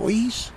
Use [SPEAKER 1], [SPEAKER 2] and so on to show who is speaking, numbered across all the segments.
[SPEAKER 1] ¿Oís?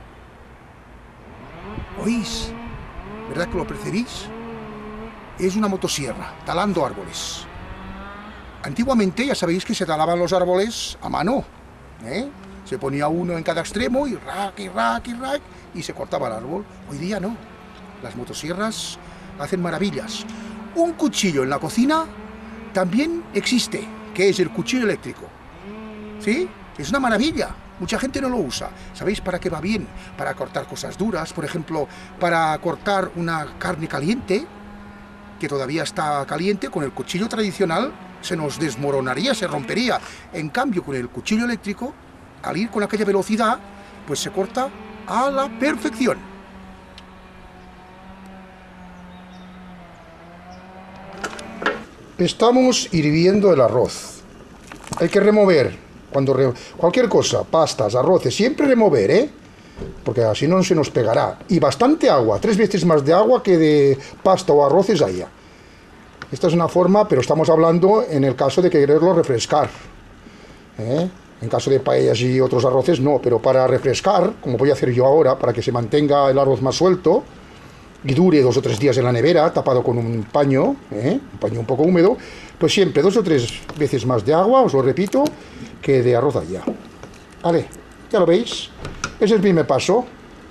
[SPEAKER 1] ¿Oís? ¿Verdad que lo percibís? Es una motosierra, talando árboles. Antiguamente ya sabéis que se talaban los árboles a mano, ¿eh? Se ponía uno en cada extremo y rack, y rack, y rack, y se cortaba el árbol. Hoy día no. Las motosierras hacen maravillas. Un cuchillo en la cocina también existe, que es el cuchillo eléctrico. ¿Sí? Es una maravilla. Mucha gente no lo usa. ¿Sabéis para qué va bien? Para cortar cosas duras, por ejemplo, para cortar una carne caliente, que todavía está caliente. Con el cuchillo tradicional se nos desmoronaría, se rompería. En cambio, con el cuchillo eléctrico, al ir con aquella velocidad, pues se corta a la perfección. Estamos hirviendo el arroz. Hay que remover. Cualquier cosa, pastas, arroces, siempre remover, ¿eh? Porque así no se nos pegará. Y bastante agua, 3 veces más de agua que de pasta o arroces haya. Esta es una forma, pero estamos hablando en el caso de quererlo refrescar, ¿eh? En caso de paellas y otros arroces no, pero para refrescar, como voy a hacer yo ahora, para que se mantenga el arroz más suelto y dure 2 o 3 días en la nevera, tapado con un paño, un paño un poco húmedo, pues siempre 2 o 3 veces más de agua, os lo repito, que de arroz allá. Vale, ya lo veis, es el primer paso.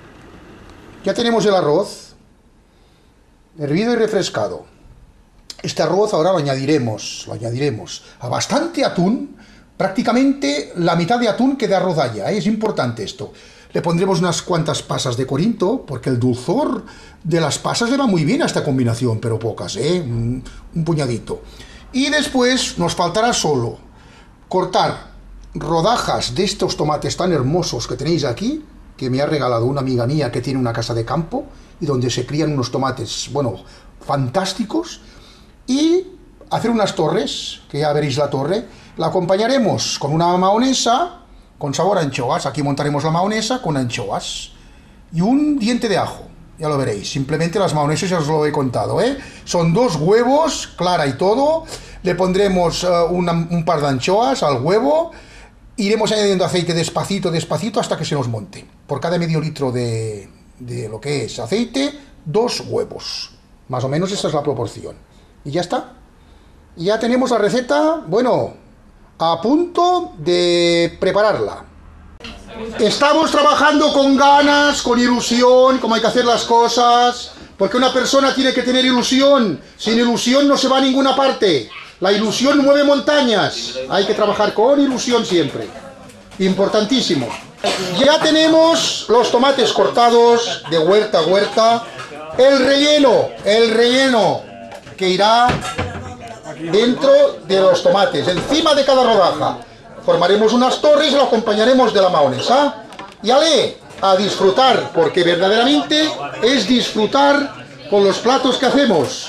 [SPEAKER 1] Ya tenemos el arroz hervido y refrescado. Este arroz ahora lo añadiremos a bastante atún, prácticamente la mitad de atún que de arroz haya, ¿eh? Es importante esto. Le pondremos unas cuantas pasas de Corinto, porque el dulzor de las pasas le va muy bien a esta combinación, pero pocas, ¿eh? Un puñadito. Y después nos faltará solo cortar rodajas de estos tomates tan hermosos que tenéis aquí, que me ha regalado una amiga mía que tiene una casa de campo, y donde se crían unos tomates, bueno, fantásticos, y hacer unas torres, que ya veréis la torre. La acompañaremos con una mahonesa con sabor a anchoas. Aquí montaremos la mahonesa con anchoas y un diente de ajo, ya lo veréis. Simplemente las mahonesas ya os lo he contado, ¿eh? Son 2 huevos, clara y todo. Le pondremos un par de anchoas al huevo. Iremos añadiendo aceite despacito, despacito, hasta que se nos monte. Por cada medio litro de lo que es aceite, 2 huevos. Más o menos esa es la proporción. Y ya está. Ya tenemos la receta, bueno, a punto de prepararla. Estamos trabajando con ganas, con ilusión, como hay que hacer las cosas, porque una persona tiene que tener ilusión. Sin ilusión no se va a ninguna parte. La ilusión mueve montañas. Hay que trabajar con ilusión siempre. Importantísimo. Ya tenemos los tomates cortados de huerta a huerta. El relleno que irá dentro de los tomates, encima de cada rodaja. Formaremos unas torres y lo acompañaremos de la mahonesa. Y ale, a disfrutar, porque verdaderamente es disfrutar con los platos que hacemos.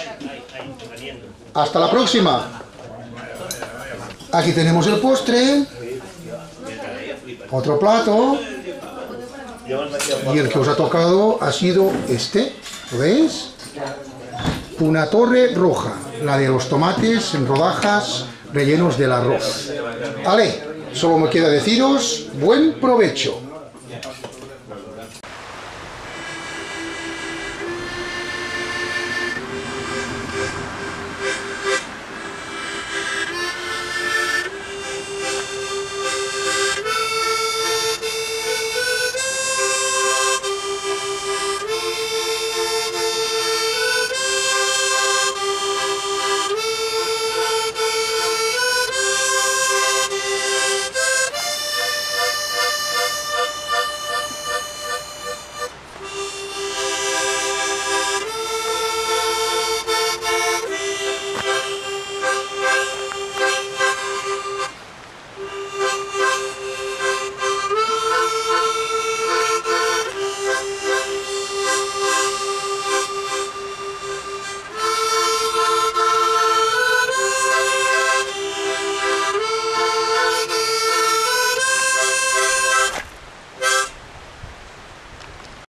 [SPEAKER 1] Hasta la próxima. Aquí tenemos el postre. Otro plato. Y el que os ha tocado ha sido este. ¿Lo veis? Una torre roja, la de los tomates en rodajas rellenos del arroz. Ale, solo me queda deciros buen provecho.